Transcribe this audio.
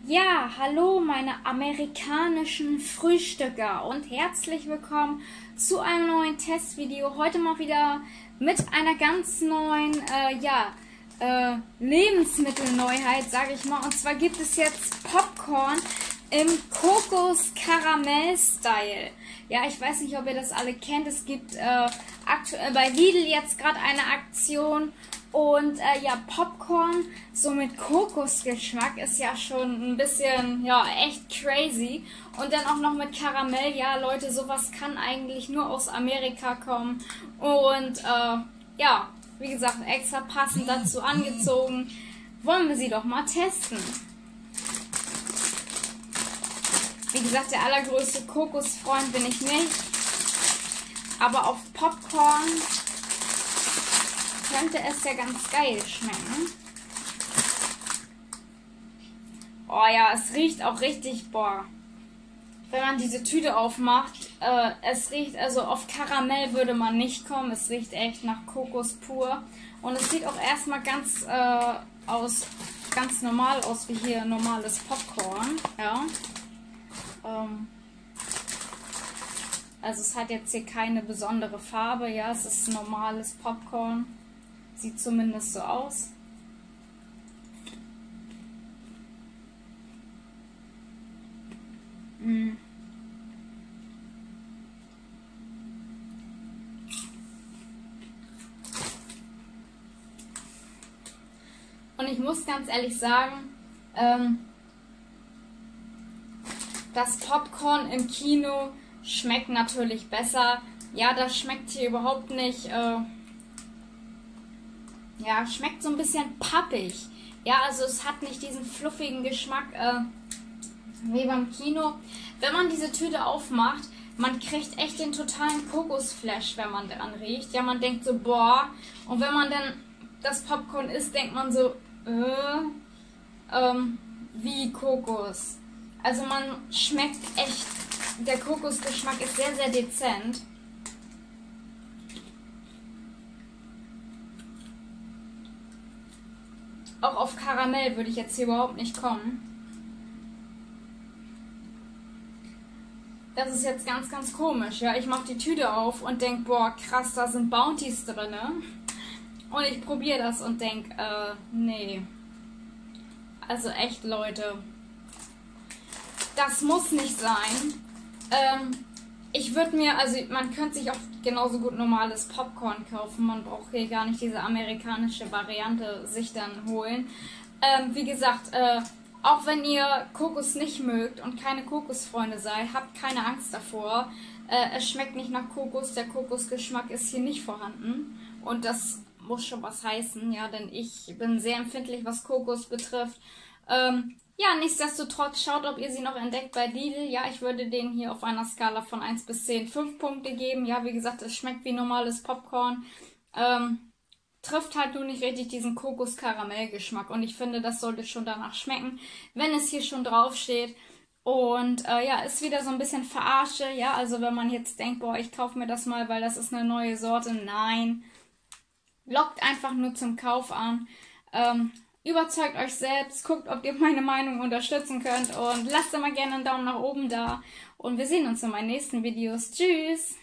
Ja, hallo meine amerikanischen Frühstücker und herzlich willkommen zu einem neuen Testvideo. Heute mal wieder mit einer ganz neuen Lebensmittelneuheit, sage ich mal. Und zwar gibt es jetzt Popcorn im Kokos-Karamell-Style. Ja, ich weiß nicht, ob ihr das alle kennt. Es gibt aktuell bei Lidl jetzt gerade eine Aktion. Und Popcorn so mit Kokosgeschmack ist ja schon ein bisschen, echt crazy. Und dann auch noch mit Karamell. Ja, Leute, sowas kann eigentlich nur aus Amerika kommen. Und wie gesagt, extra passend dazu angezogen. Wollen wir sie doch mal testen. Wie gesagt, der allergrößte Kokosfreund bin ich nicht. Aber auf Popcorn könnte es ja ganz geil schmecken. Oh ja, es riecht auch richtig, wenn man diese Tüte aufmacht, es riecht, also auf Karamell würde man nicht kommen, es riecht echt nach Kokos pur. Und es sieht auch erstmal ganz normal aus, wie hier normales Popcorn, ja. Also es hat jetzt hier keine besondere Farbe, ja, es ist normales Popcorn. Sieht zumindest so aus. Und ich muss ganz ehrlich sagen, das Popcorn im Kino schmeckt natürlich besser. Ja, das schmeckt hier überhaupt nicht... schmeckt so ein bisschen pappig. Ja, also es hat nicht diesen fluffigen Geschmack wie beim Kino. Wenn man diese Tüte aufmacht, man kriegt echt den totalen Kokosflash, wenn man dran riecht. Ja, man denkt so, boah. Und wenn man dann das Popcorn isst, denkt man so, wie Kokos. Also man schmeckt echt, der Kokosgeschmack ist sehr, sehr dezent. Auch auf Karamell würde ich jetzt hier überhaupt nicht kommen. Das ist jetzt ganz, ganz komisch. Ja, ich mache die Tüte auf und denke, boah, krass, da sind Bounties drin. Und ich probiere das und denke, nee. Also echt, Leute. Das muss nicht sein. Ich würde mir, also man könnte sich auch genauso gut normales Popcorn kaufen. Man braucht hier gar nicht diese amerikanische Variante sich dann holen. Wie gesagt, auch wenn ihr Kokos nicht mögt und keine Kokosfreunde seid, habt keine Angst davor. Es schmeckt nicht nach Kokos, der Kokosgeschmack ist hier nicht vorhanden. Und das muss schon was heißen, ja, denn ich bin sehr empfindlich, was Kokos betrifft. Ja, nichtsdestotrotz, schaut, ob ihr sie noch entdeckt bei Lidl. Ja, ich würde denen hier auf einer Skala von 1 bis 10 5 Punkte geben. Ja, wie gesagt, es schmeckt wie normales Popcorn. Trifft halt nur nicht richtig diesen Kokos-Karamell-Geschmack. Und ich finde, das sollte schon danach schmecken, wenn es hier schon drauf steht. Und ist wieder so ein bisschen Verarsche. Ja, also wenn man jetzt denkt, boah, ich kaufe mir das mal, weil das ist eine neue Sorte. Nein. Lockt einfach nur zum Kauf an. Überzeugt euch selbst, guckt, ob ihr meine Meinung unterstützen könnt und lasst immer gerne einen Daumen nach oben da. Und wir sehen uns in meinen nächsten Videos. Tschüss!